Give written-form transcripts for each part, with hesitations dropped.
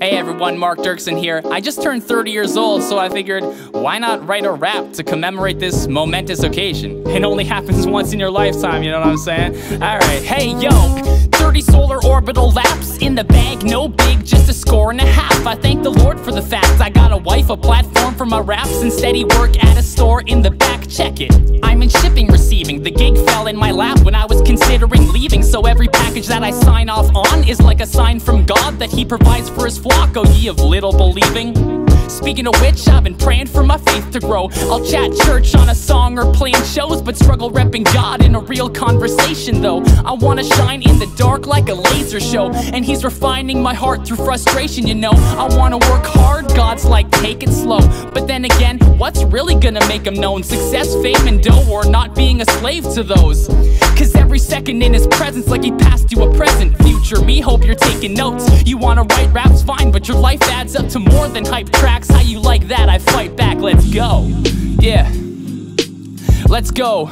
Hey everyone, Mark Dirksen here. I just turned 30 years old, so I figured, why not write a rap to commemorate this momentous occasion? It only happens once in your lifetime, you know what I'm saying? Alright, hey yo, 30 solar orbital laps in the bag, no big, just a score and a half. I thank the Lord for the fact I got a wife, a platform for my raps, and steady work at a store in the back, check it. I'm in shipping, receiving, the gig fell in my lap when I was considering leaving, so every package that I sign off on is like a sign from God that He provides for His flock, oh ye of little believing. Speaking of which, I've been praying for my faith to grow. I'll chat church on a song or playing shows, but struggle repping God in a real conversation though. I wanna shine in the dark like a laser show, and He's refining my heart through frustration, you know. I wanna work hard, God's like, take it slow. But then again, what's really gonna make Him known? Success, fame, and dough, or not being a slave to those? Cause every second in His presence like He passed you a present. Future me, hope you're taking notes. You wanna write raps, fine, but your life adds up to more than hype tracks. How you like that? I fight back, let's go. Yeah, let's go.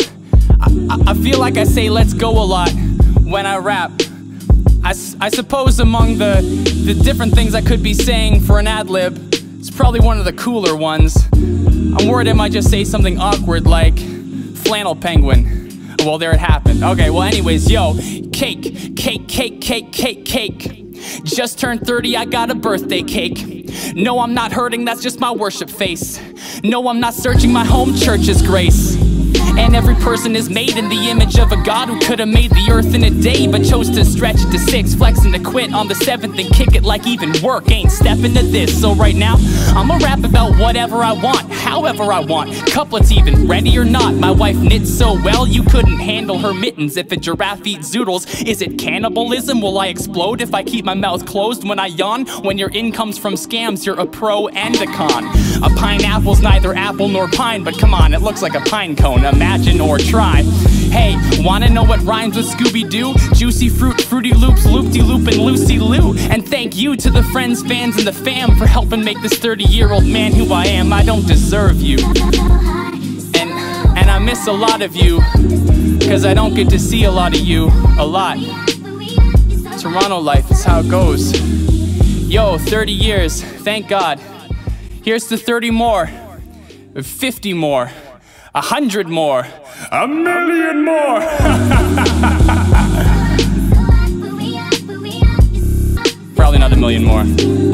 I feel like I say let's go a lot when I rap. I suppose among the different things I could be saying for an ad-lib, it's probably one of the cooler ones. I'm worried I might just say something awkward like flannel penguin. Well, there it happened. Okay, well anyways, yo, cake, cake, cake, cake, cake, cake. Just turned 30, I got a birthday cake. No, I'm not hurting, that's just my worship face. No, I'm not searching, my home church's grace. And every person is made in the image of a God who could have made the earth in a day, but chose to stretch it to 6, flexing to quit on the 7th and kick it like even work ain't stepping to this. So right now, I'ma rap about whatever I want, however I want, couplets even, ready or not. My wife knits so well, you couldn't handle her mittens. If a giraffe eats zoodles, is it cannibalism? Will I explode if I keep my mouth closed when I yawn? When your income's from scams, you're a pro and a con. A pineapple's neither apple nor pine, but come on, it looks like a pine cone. Imagine or try. Hey, wanna know what rhymes with Scooby-Doo? Juicy fruit, Fruity Loops, Loop-de-Loop, and Lucy-Lou. And thank you to the friends, fans, and the fam for helping make this 30-year-old man who I am. I don't deserve you. And I miss a lot of you, cause I don't get to see a lot of you a lot. Toronto life is how it goes. Yo, 30 years, thank God. Here's to 30 more, 50 more, 100 more, 1,000,000 more. Probably not 1,000,000 more.